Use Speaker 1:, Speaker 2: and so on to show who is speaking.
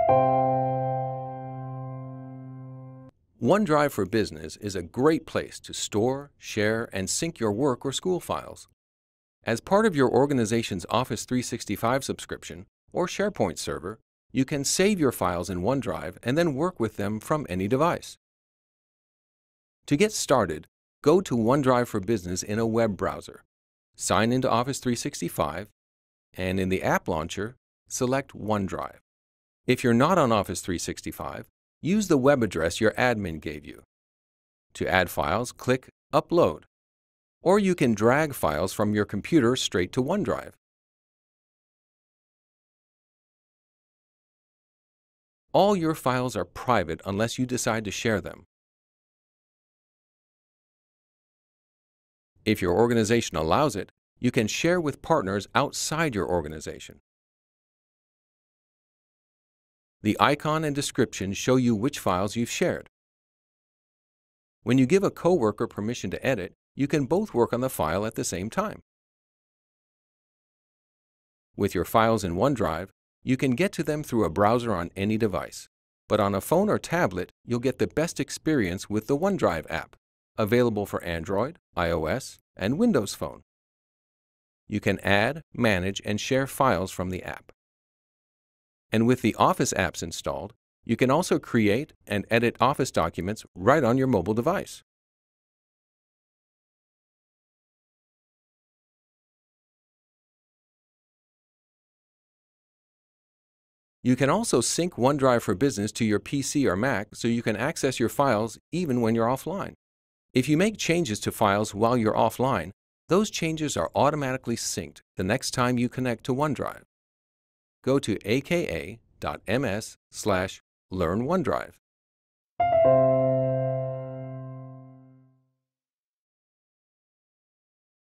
Speaker 1: OneDrive for Business is a great place to store, share, and sync your work or school files. As part of your organization's Office 365 subscription or SharePoint server, you can save your files in OneDrive and then work with them from any device. To get started, go to OneDrive for Business in a web browser. Sign into Office 365, and in the App Launcher, select OneDrive. If you're not on Office 365, use the web address your admin gave you. To add files, click Upload, or you can drag files from your computer straight to OneDrive. All your files are private unless you decide to share them. If your organization allows it, you can share with partners outside your organization. The icon and description show you which files you've shared. When you give a coworker permission to edit, you can both work on the file at the same time. With your files in OneDrive, you can get to them through a browser on any device. But on a phone or tablet, you'll get the best experience with the OneDrive app, available for Android, iOS, and Windows Phone. You can add, manage, and share files from the app. And with the Office apps installed, you can also create and edit Office documents right on your mobile device. You can also sync OneDrive for Business to your PC or Mac so you can access your files even when you're offline. If you make changes to files while you're offline, those changes are automatically synced the next time you connect to OneDrive. Go to aka.ms/learn OneDrive.